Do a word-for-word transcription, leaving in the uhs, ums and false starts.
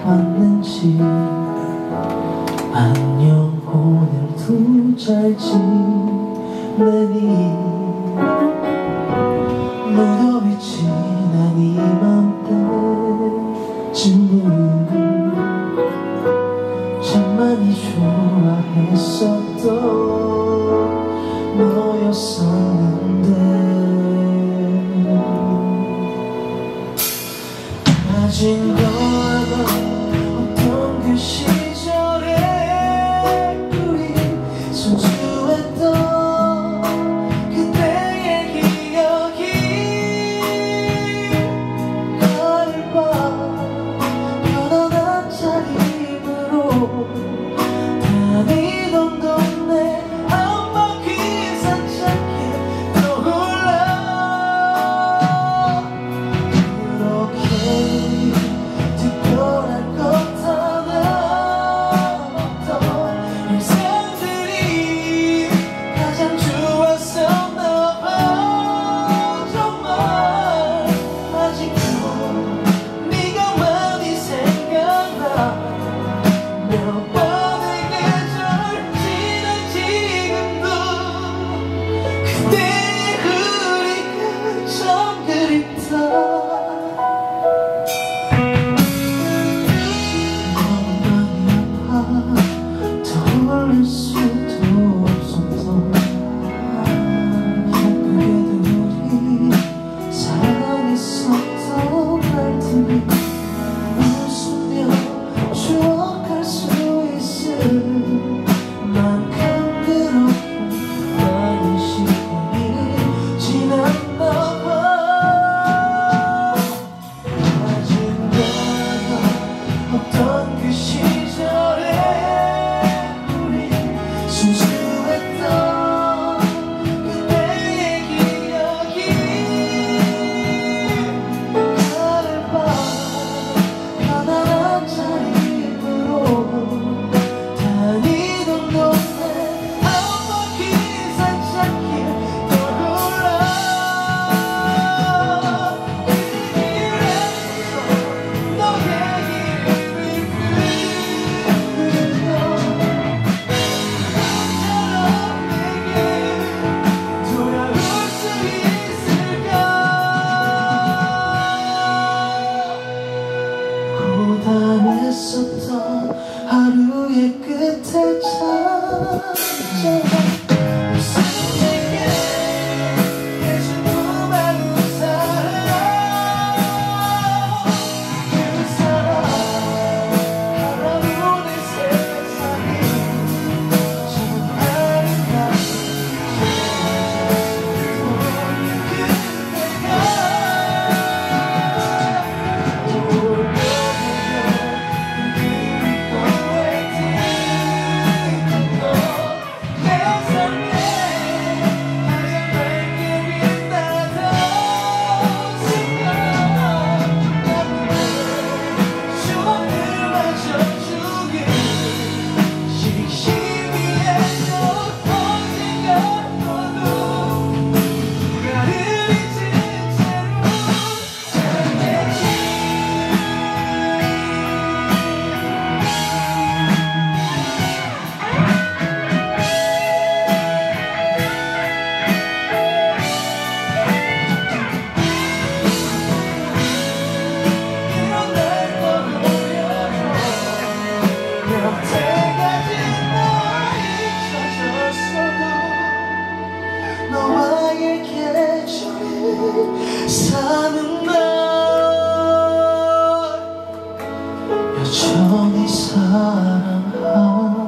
왔는지 안녕 오늘도 잘 지내니 무더위 지난 이맘때쯤은 참 많이 좋아했었던 너였었는데 아직 너와 어떤 그 시절에 우리 소중했던 그때의 기억이 가을 밤 편안한 차림으로 다니던 동네 한 바퀴 산책해 떠올라 그렇게 특별한 것 하나 없던 일상들이 가장 좋았었나 봐 정말 아직도 네가 많이 생각나 몇 번의 계절 지난 지금도 그때의 우리가 참 그립다 떠올릴 수도 없었던 그래도 우리 사랑했었던 날들이 웃으며 추억할 수 있을 만큼 그렇게 많은 시간이 지났나 봐 아직 내가 어떤 그 시절에 순수했던 그때의 기억이 가을 밤 편안한 차림으로 다니던 동네 한 바퀴 산책길 떠올라 그길에서 너의 이름을 부르며 돌아올 수 있을까 고단했었던 하루의 끝에 찾아와 웃음내게 해준 고마운 사랑 그 사랑 하나로 내 세상이 참 아름다운 너와의 계절이 사는 날 여전히 사랑하